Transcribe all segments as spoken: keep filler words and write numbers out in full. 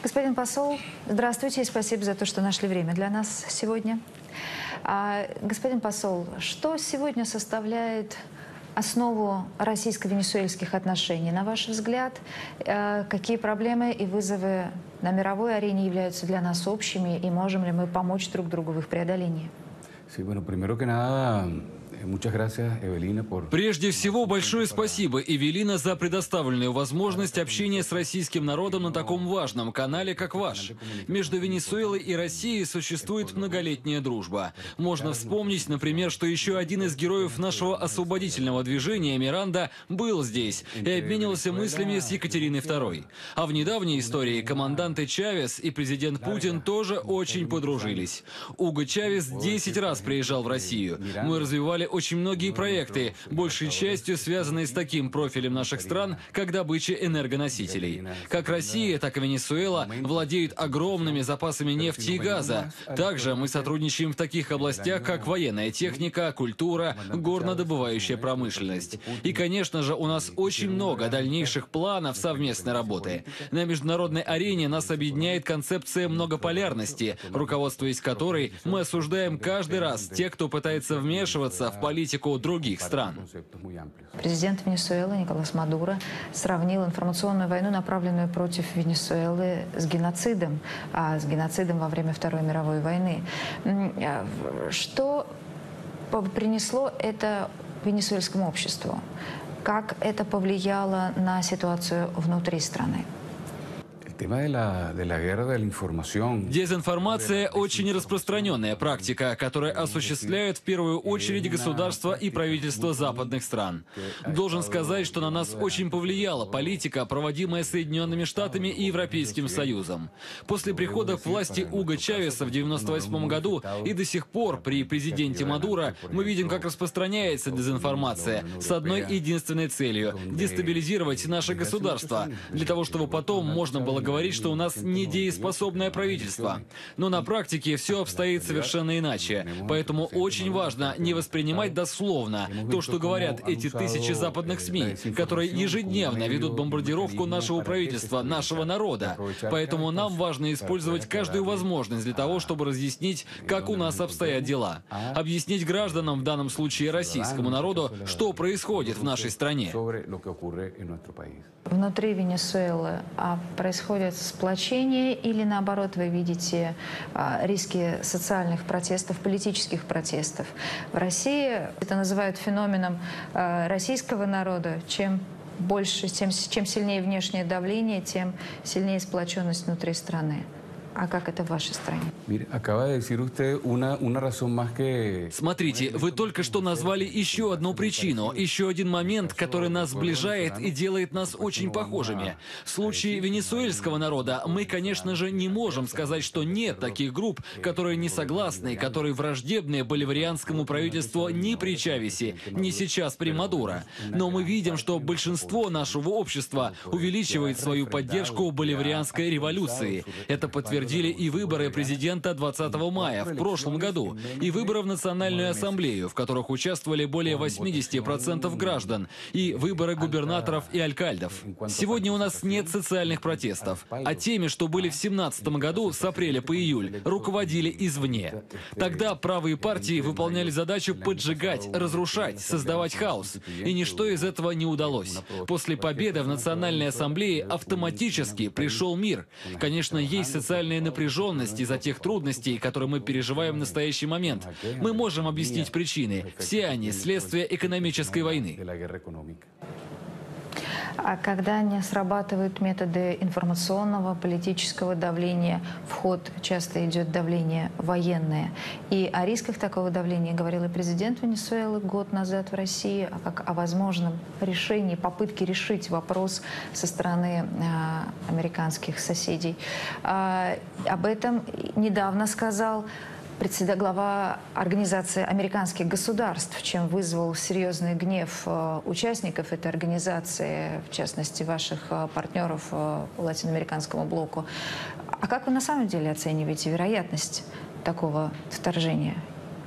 Господин посол, здравствуйте и спасибо за то, что нашли время для нас сегодня. А, господин посол, что сегодня составляет основу российско-венесуэльских отношений? На ваш взгляд, э, какие проблемы и вызовы на мировой арене являются для нас общими, и можем ли мы помочь друг другу в их преодолении? Sí, bueno, primero que nada, muchas gracias, Evelina, por... Прежде всего, большое спасибо, Эвелина, за предоставленную возможность общения с российским народом на таком важном канале, как ваш. Между Венесуэлой и Россией существует многолетняя дружба. Можно вспомнить, например, что еще один из героев нашего освободительного движения, Миранда, был здесь и обменивался мыслями с Екатериной второй. А в недавней истории команданты Чавес и президент Путин тоже очень подружились. Уго Чавес десять раз приезжал в Россию. Мы развивали очень многие проекты, большей частью связанные с таким профилем наших стран, как добыча энергоносителей. Как Россия, так и Венесуэла владеют огромными запасами нефти и газа. Также мы сотрудничаем в таких областях, как военная техника, культура, горнодобывающая промышленность. И, конечно же, у нас очень много дальнейших планов совместной работы. На международной арене нас объединяет концепция многополярности, руководствуясь которой мы осуждаем каждый раз тех, кто пытается вмешиваться в политику других стран. Президент Венесуэлы Николас Мадуро сравнил информационную войну, направленную против Венесуэлы, с геноцидом, а с геноцидом во время Второй мировой войны. Что принесло это венесуэльскому обществу? Как это повлияло на ситуацию внутри страны? Дезинформация – очень распространенная практика, которая осуществляют в первую очередь государства и правительства западных стран. Должен сказать, что на нас очень повлияла политика, проводимая Соединенными Штатами и Европейским Союзом. После прихода к власти Уго Чавеса в девяносто восьмом году и до сих пор при президенте Мадуро мы видим, как распространяется дезинформация с одной единственной целью – дестабилизировать наше государство, для того, чтобы потом можно было говорить, что у нас недееспособное правительство. Но на практике все обстоит совершенно иначе. Поэтому очень важно не воспринимать дословно то, что говорят эти тысячи западных СМИ, которые ежедневно ведут бомбардировку нашего правительства, нашего народа. Поэтому нам важно использовать каждую возможность для того, чтобы разъяснить, как у нас обстоят дела. Объяснить гражданам, в данном случае российскому народу, что происходит в нашей стране. Внутри Венесуэлы а происходит сплочение или, наоборот, вы видите а, риски социальных протестов, политических протестов? В России это называют феноменом а, российского народа. Чем больше, тем, чем сильнее внешнее давление, тем сильнее сплоченность внутри страны. А как это в вашей стране? Смотрите, вы только что назвали еще одну причину, еще один момент, который нас сближает и делает нас очень похожими. В случае венесуэльского народа мы, конечно же, не можем сказать, что нет таких групп, которые не согласны, которые враждебны боливарианскому правительству ни при Чавесе, ни сейчас при Мадуро. Но мы видим, что большинство нашего общества увеличивает свою поддержку боливарианской революции. Это подтвердили и выборы президента двадцатого мая в прошлом году, и выборы в Национальную ассамблею, в которых участвовали более восьмидесяти процентов граждан, и выборы губернаторов и алькальдов. Сегодня у нас нет социальных протестов, а теми, что были в семнадцатом году с апреля по июль, руководили извне. Тогда правые партии выполняли задачу поджигать, разрушать, создавать хаос, и ничто из этого не удалось. После победы в Национальной ассамблее автоматически пришел мир. Конечно, есть социальные напряженность из-за тех трудностей, которые мы переживаем в настоящий момент. Мы можем объяснить причины. Все они – следствие экономической войны. А когда не срабатывают методы информационного, политического давления, в ход часто идет давление военное. И о рисках такого давления говорил и президент Венесуэлы год назад в России, а как о возможном решении, попытке решить вопрос со стороны а, американских соседей. А, об этом недавно сказал председатель, глава Организации американских государств, чем вызвал серьезный гнев э, участников этой организации, в частности, ваших э, партнеров э, по латиноамериканскому блоку. А как вы на самом деле оцениваете вероятность такого вторжения?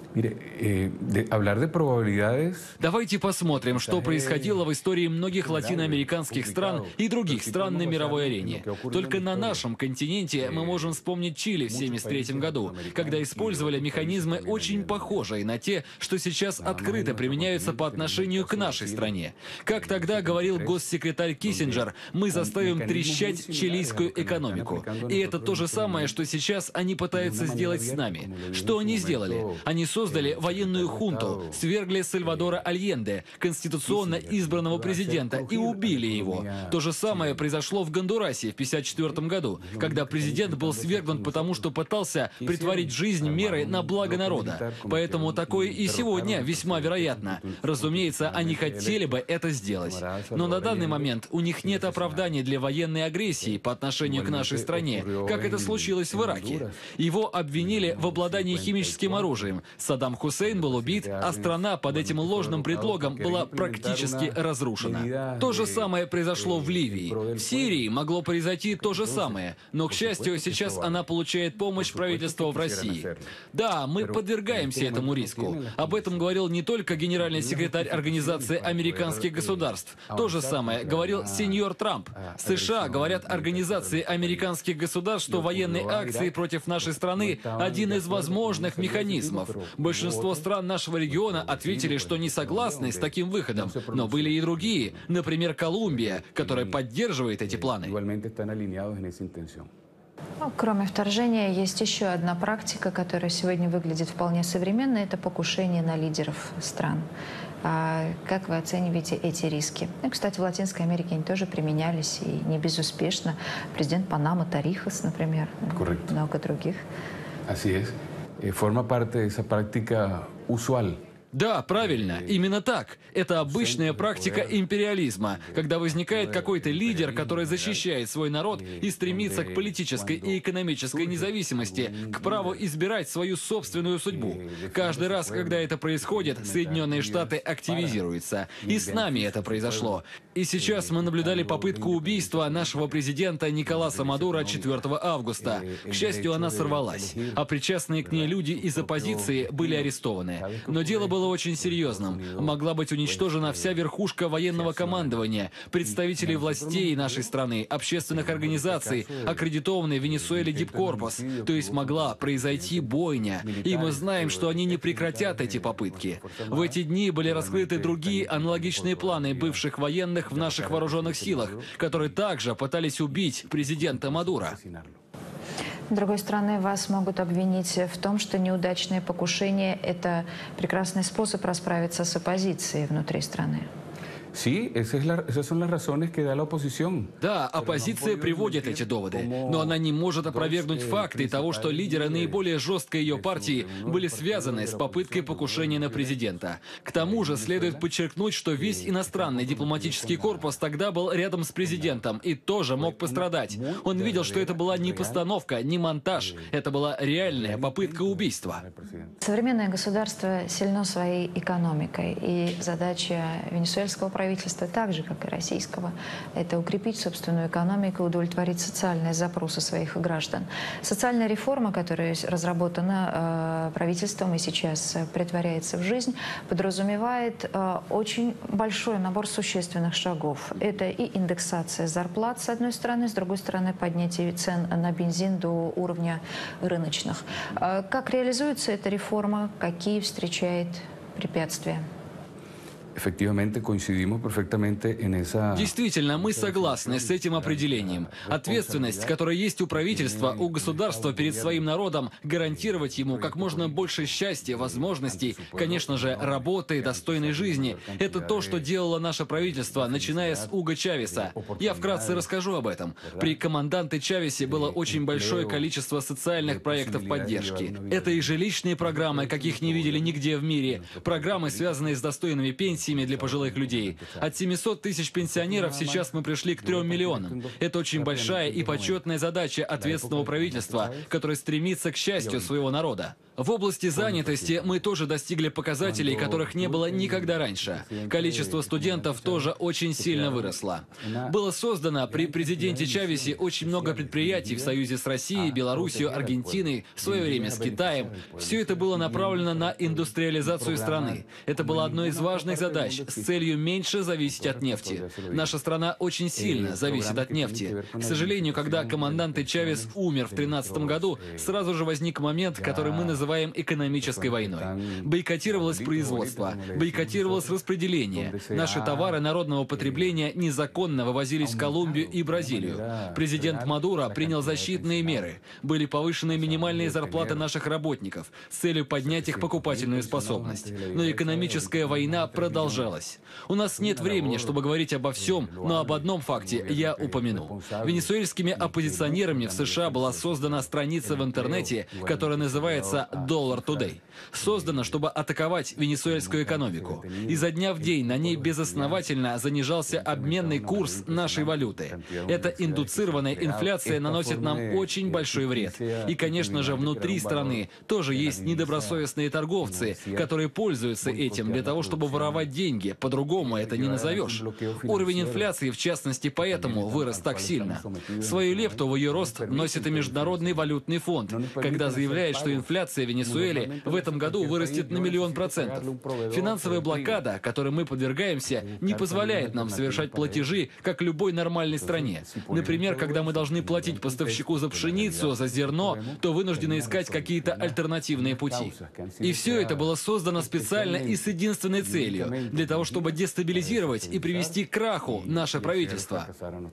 Mire, eh, de, hablar de probabilidades. Давайте посмотрим, что происходило в истории многих латиноамериканских стран и других стран на мировой арене. Только на нашем континенте мы можем вспомнить Чили в семьдесят третьем году, когда использовали механизмы, очень похожие на те, что сейчас открыто применяются по отношению к нашей стране. Как тогда говорил госсекретарь Киссинджер, мы заставим трещать чилийскую экономику. И это то же самое, что сейчас они пытаются сделать с нами. Что они сделали? Они создали военную хунту, свергли Сальвадора Альенде, конституционно избранного президента, и убили его. То же самое произошло в Гондурасе в пятьдесят четвёртом году, когда президент был свергнут потому, что пытался претворить жизнь меры на благо народа. Поэтому такое и сегодня весьма вероятно. Разумеется, они хотели бы это сделать. Но на данный момент у них нет оправданий для военной агрессии по отношению к нашей стране, как это случилось в Ираке. Его обвинили в обладании химическим оружием. Саддам Хусейн был убит, а страна под этим ложным предлогом была практически разрушена. То же самое произошло в Ливии. В Сирии могло произойти то же самое, но, к счастью, сейчас она получает помощь правительства в России. Да, мы подвергаемся этому риску. Об этом говорил не только генеральный секретарь Организации американских государств. То же самое говорил сеньор Трамп. США говорят Организации американских государств, что военные акции против нашей страны – один из возможных механизмов. Большинство стран нашего региона ответили, что не согласны с таким выходом, но были и другие, например, Колумбия, которая поддерживает эти планы. Ну, кроме вторжения, есть еще одна практика, которая сегодня выглядит вполне современно – это покушение на лидеров стран. А как вы оцениваете эти риски? Ну, кстати, в Латинской Америке они тоже применялись, и не безуспешно. Президент Панамы Торrijos, например, Correcto. много других. Así es. Eh, forma parte de esa práctica usual. Да, правильно, именно так. Это обычная практика империализма, когда возникает какой-то лидер, который защищает свой народ и стремится к политической и экономической независимости, к праву избирать свою собственную судьбу. Каждый раз, когда это происходит, Соединенные Штаты активизируются. И с нами это произошло. И сейчас мы наблюдали попытку убийства нашего президента Николаса Мадуро четвёртого августа. К счастью, она сорвалась, а причастные к ней люди из оппозиции были арестованы. Но дело было очень серьезным. Могла быть уничтожена вся верхушка военного командования, представители властей нашей страны, общественных организаций, аккредитованной в Венесуэле Дипкорпус. То есть могла произойти бойня. И мы знаем, что они не прекратят эти попытки. В эти дни были раскрыты другие аналогичные планы бывших военных в наших вооруженных силах, которые также пытались убить президента Мадуро. С другой стороны, вас могут обвинить в том, что неудачное покушение – это прекрасный способ расправиться с оппозицией внутри страны. Sí, esa es la, esas son las razones que da la oposición. Да, оппозиция приводит эти доводы, но она не может опровергнуть факты того, что лидеры наиболее жесткой ее партии были связаны с попыткой покушения на президента. К тому же следует подчеркнуть, что весь иностранный дипломатический корпус тогда был рядом с президентом и тоже мог пострадать. Он видел, что это была не постановка, не монтаж, это была реальная попытка убийства. Современное государство сильно своей экономикой, и задача венесуэльского правительства правительства, так же, как и российского, это укрепить собственную экономику, удовлетворить социальные запросы своих граждан. Социальная реформа, которая разработана э, правительством и сейчас э, претворяется в жизнь, подразумевает э, очень большой набор существенных шагов. Это и индексация зарплат, с одной стороны, с другой стороны, поднятие цен на бензин до уровня рыночных. Э, как реализуется эта реформа, какие встречает препятствия? Действительно, мы согласны с этим определением. Ответственность, которая есть у правительства, у государства перед своим народом, гарантировать ему как можно больше счастья, возможностей, конечно же, работы, достойной жизни. Это то, что делало наше правительство, начиная с Уго Чавеса. Я вкратце расскажу об этом. При команданте Чавесе было очень большое количество социальных проектов поддержки. Это и жилищные программы, каких не видели нигде в мире, программы, связанные с достойными пенсиями, для пожилых людей. От семисот тысяч пенсионеров сейчас мы пришли к трем миллионам. Это очень большая и почетная задача ответственного правительства, которое стремится к счастью своего народа. В области занятости мы тоже достигли показателей, которых не было никогда раньше. Количество студентов тоже очень сильно выросло. Было создано при президенте Чавесе очень много предприятий в союзе с Россией, Белоруссией, Аргентиной, в свое время с Китаем. Все это было направлено на индустриализацию страны. Это было одной из важных задач с целью меньше зависеть от нефти. Наша страна очень сильно зависит от нефти. К сожалению, когда командант Чавес умер в две тысячи тринадцатом году, сразу же возник момент, который мы называем экономической войной. Бойкотировалось производство, бойкотировалось распределение. Наши товары народного потребления незаконно вывозились в Колумбию и Бразилию. Президент Мадуро принял защитные меры. Были повышены минимальные зарплаты наших работников с целью поднять их покупательную способность. Но экономическая война продолжалась. У нас нет времени, чтобы говорить обо всем, но об одном факте я упомяну. Венесуэльскими оппозиционерами в США была создана страница в интернете, которая называется Dollar Today. Создана, чтобы атаковать венесуэльскую экономику. Изо дня в день на ней безосновательно занижался обменный курс нашей валюты. Эта индуцированная инфляция наносит нам очень большой вред. И, конечно же, внутри страны тоже есть недобросовестные торговцы, которые пользуются этим для того, чтобы воровать деньги. По-другому это не назовешь. Уровень инфляции, в частности, поэтому вырос так сильно. Свою лепту в ее рост носит и Международный валютный фонд, когда заявляет, что инфляция в Венесуэле в этом году вырастет на миллион процентов. Финансовая блокада, которой мы подвергаемся, не позволяет нам совершать платежи, как в любой нормальной стране. Например, когда мы должны платить поставщику за пшеницу, за зерно, то вынуждены искать какие-то альтернативные пути. И все это было создано специально и с единственной целью, для того, чтобы дестабилизировать и привести к краху наше правительство.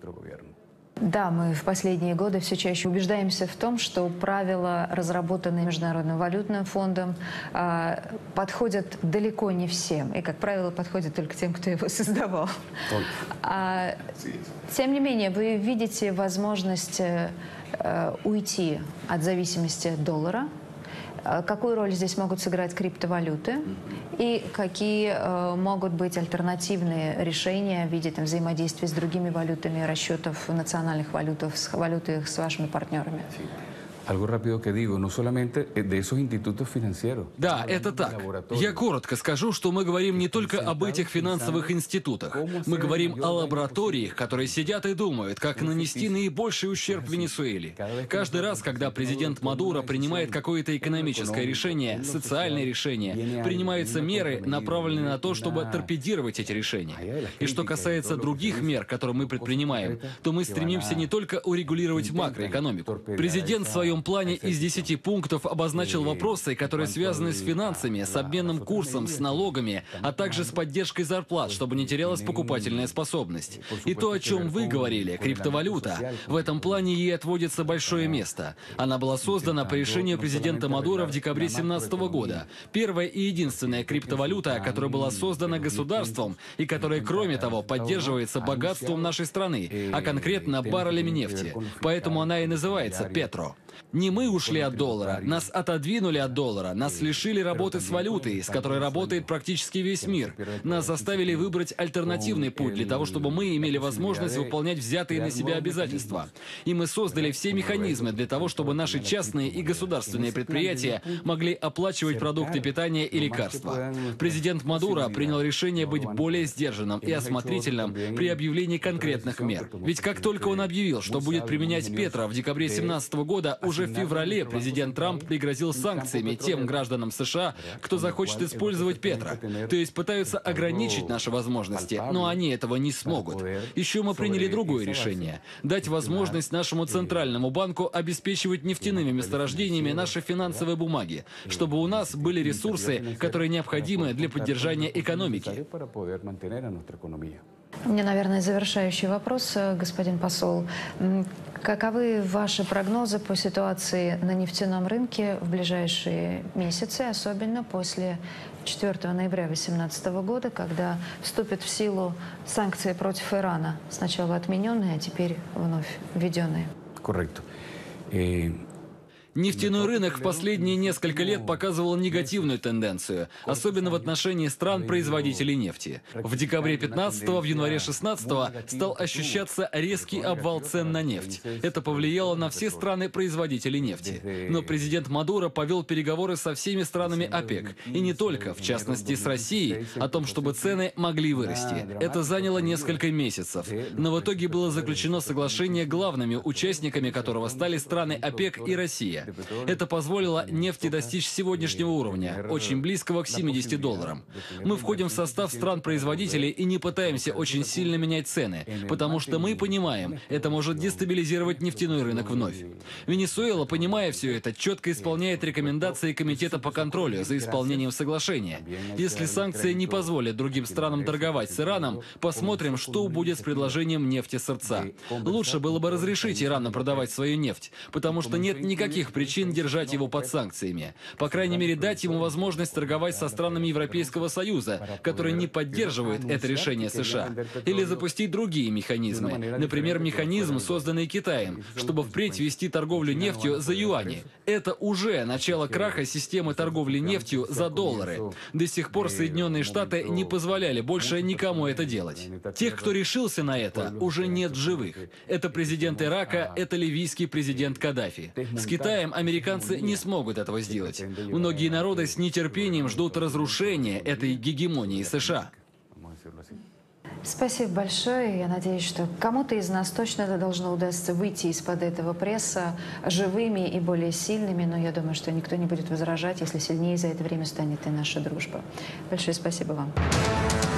Да, мы в последние годы все чаще убеждаемся в том, что правила, разработанные Международным валютным фондом, подходят далеко не всем. И, как правило, подходят только тем, кто его создавал. А, тем не менее, вы видите возможность уйти от зависимости от доллара. Какую роль здесь могут сыграть криптовалюты и какие э, могут быть альтернативные решения в виде там, взаимодействия с другими валютами, расчетов национальных валютов, с валютой с вашими партнерами? Algo rápido que digo, no solamente de esos institutos financieros. Да, это так. Я коротко скажу, что мы говорим не только об этих финансовых институтах. Мы говорим о лабораториях, которые сидят и думают, как нанести наибольший ущерб Венесуэле. Каждый раз, когда президент Мадуро принимает какое-то экономическое решение, социальное решение, принимаются меры, направленные на то, чтобы торпедировать эти решения. И что касается других мер, которые мы предпринимаем, то мы стремимся не только урегулировать макроэкономику. Президент в своем плане из десяти пунктов обозначил вопросы, которые связаны с финансами, с обменным курсом, с налогами, а также с поддержкой зарплат, чтобы не терялась покупательная способность. И то, о чем вы говорили, криптовалюта, в этом плане ей отводится большое место. Она была создана по решению президента Мадуро в декабре две тысячи семнадцатого года. Первая и единственная криптовалюта, которая была создана государством и которая, кроме того, поддерживается богатством нашей страны, а конкретно баррелями нефти. Поэтому она и называется Петро. Не мы ушли от доллара, нас отодвинули от доллара, нас лишили работы с валютой, с которой работает практически весь мир. Нас заставили выбрать альтернативный путь для того, чтобы мы имели возможность выполнять взятые на себя обязательства. И мы создали все механизмы для того, чтобы наши частные и государственные предприятия могли оплачивать продукты питания и лекарства. Президент Мадуро принял решение быть более сдержанным и осмотрительным при объявлении конкретных мер. Ведь как только он объявил, что будет применять Петро в декабре две тысячи семнадцатого года, уже в феврале президент Трамп пригрозил санкциями тем гражданам США, кто захочет использовать Петро. То есть пытаются ограничить наши возможности, но они этого не смогут. Еще мы приняли другое решение – дать возможность нашему Центральному банку обеспечивать нефтяными месторождениями наши финансовые бумаги, чтобы у нас были ресурсы, которые необходимы для поддержания экономики. Мне, наверное, завершающий вопрос, господин посол. Каковы ваши прогнозы по ситуации на нефтяном рынке в ближайшие месяцы, особенно после четвёртого ноября две тысячи восемнадцатого года, когда вступят в силу санкции против Ирана, сначала отмененные, а теперь вновь введенные? Correcto. Eh... Нефтяной рынок в последние несколько лет показывал негативную тенденцию, особенно в отношении стран-производителей нефти. В декабре пятнадцатого, в январе шестнадцатого стал ощущаться резкий обвал цен на нефть. Это повлияло на все страны-производители нефти. Но президент Мадуро повел переговоры со всеми странами ОПЕК, и не только, в частности с Россией, о том, чтобы цены могли вырасти. Это заняло несколько месяцев, но в итоге было заключено соглашение, главными участниками которого стали страны ОПЕК и Россия. Это позволило нефти достичь сегодняшнего уровня, очень близкого к семидесяти долларам. Мы входим в состав стран-производителей и не пытаемся очень сильно менять цены, потому что мы понимаем, это может дестабилизировать нефтяной рынок вновь. Венесуэла, понимая все это, четко исполняет рекомендации Комитета по контролю за исполнением соглашения. Если санкции не позволят другим странам торговать с Ираном, посмотрим, что будет с предложением нефти сырца. Лучше было бы разрешить Ирану продавать свою нефть, потому что нет никаких причин держать его под санкциями. По крайней мере, дать ему возможность торговать со странами Европейского Союза, которые не поддерживают это решение США. Или запустить другие механизмы. Например, механизм, созданный Китаем, чтобы впредь вести торговлю нефтью за юани. Это уже начало краха системы торговли нефтью за доллары. До сих пор Соединенные Штаты не позволяли больше никому это делать. Тех, кто решился на это, уже нет в живых. Это президент Ирака, это ливийский президент Каддафи. С Китаем американцы не смогут этого сделать. Многие народы с нетерпением ждут разрушения этой гегемонии США. Спасибо большое. Я надеюсь, что кому-то из нас точно это должно удастся выйти из-под этого пресса живыми и более сильными, но я думаю, что никто не будет возражать, если сильнее за это время станет и наша дружба. Большое спасибо вам.